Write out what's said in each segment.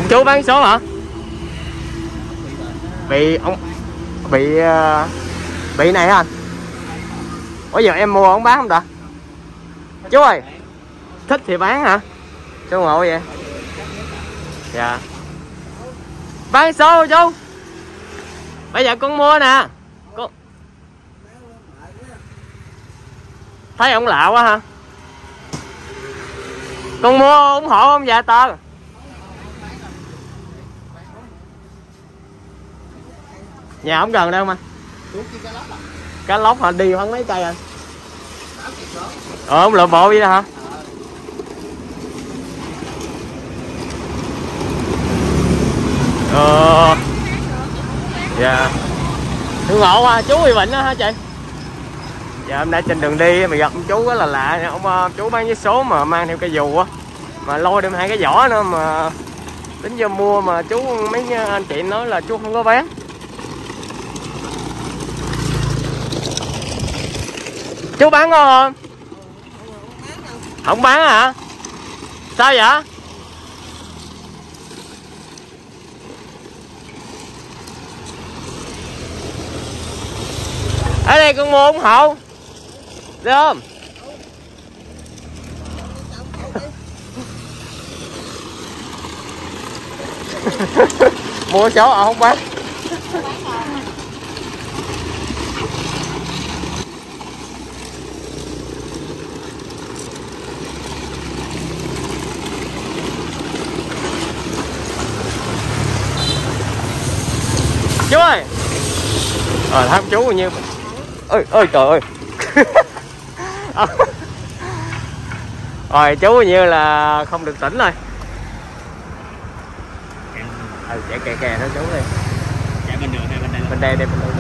Chú bán số hả? Bị ông bị này hả anh? Ủa giờ em mua ông bán không ta? Chú ơi, thích thì bán hả? Chú ngộ vậy. Dạ. Bán số chú. Bây giờ con mua nè. Con... Thấy ông lạ quá hả? Con mua ủng hộ ông già tờ. Nhà ông gần đâu mà. Cá lóc hả? Đi khoảng mấy cây anh? Ông lượm bộ vậy hả? Dạ. Thương ngộ ha, chú bị bệnh đó hả chị? Dạ hôm nay trên đường đi mình gặp ông chú rất là lạ. Ông chú bán vé số mà mang theo cây dù á, mà lôi đem 2 cái vỏ nữa, mà tính vô mua mà chú mấy anh chị nói là chú không có bán. Chú bán không? Không bán hả? Sao vậy? Ở đây con mua ủng hộ được không? Mua số không bán. Chú ơi. Thấy chú bao nhiêu. Ơi trời ơi. Rồi chú như là không được tỉnh rồi. Chạy kè đó chú đi. Chạy bên đường hay bên đây? Bên đây bên đây.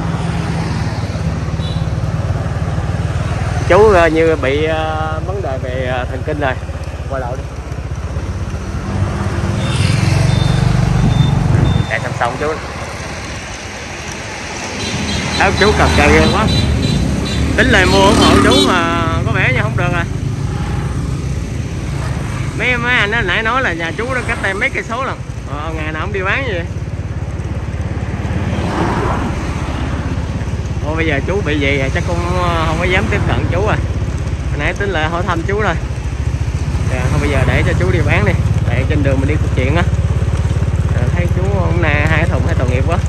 Chú như bị vấn đề về thần kinh rồi. Qua lậu đi. Chạy xong chú. Áo chú cặp cây ghê quá. Tính lại mua ủng hộ chú mà có vẻ như không được à. Mấy anh đó nãy nói là nhà chú đó cách đây mấy cây số lần. Ngày nào không đi bán gì. Bây giờ chú bị gì chắc cũng không có dám tiếp cận chú rồi. Hồi nãy tính lại hỏi thăm chú rồi. Thôi bây giờ để cho chú đi bán đi. Tại trên đường mình đi thực chuyện á. Thấy chú hôm nay hai thùng tội nghiệp quá.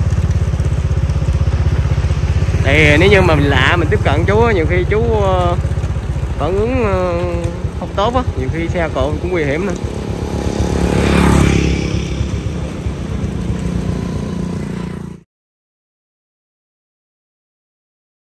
Thì nếu như mà mình lạ mình tiếp cận chú nhiều khi chú phản ứng không tốt á, nhiều khi xe cộ cũng nguy hiểm nữa.